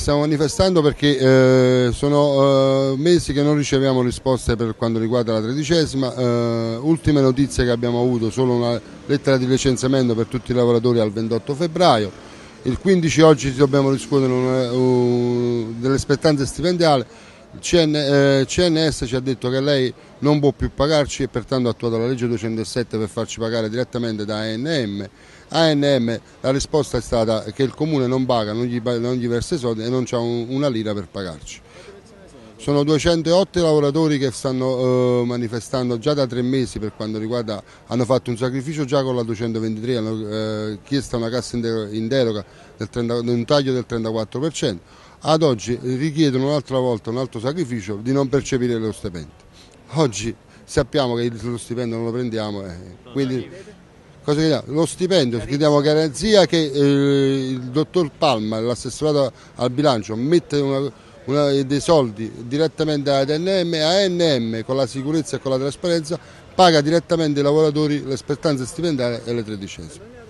Stiamo manifestando perché sono mesi che non riceviamo risposte per quanto riguarda la tredicesima. Ultime notizie che abbiamo avuto, solo una lettera di licenziamento per tutti i lavoratori al 28 febbraio. Il 15 oggi dobbiamo discutere delle spettanze stipendiali. Il CNS ci ha detto che lei non può più pagarci e pertanto ha attuato la legge 207 per farci pagare direttamente da ANM. ANM, la risposta è stata che il comune non paga, non gli versa i soldi e non c'ha una lira per pagarci. Sono 208 lavoratori che stanno manifestando già da 3 mesi per quanto riguarda, hanno fatto un sacrificio già con la 223, hanno chiesto una cassa in deroga di un taglio del 34%, ad oggi richiedono un'altra volta un altro sacrificio di non percepire lo stipendio. Oggi sappiamo che lo stipendio non lo prendiamo, quindi cosa chiediamo? Lo stipendio, chiediamo garanzia che il dottor Palma, l'assessorato al bilancio, mette dei soldi direttamente ad ANM con la sicurezza e con la trasparenza, paga direttamente ai lavoratori le spettanze stipendiali e le tredicesime.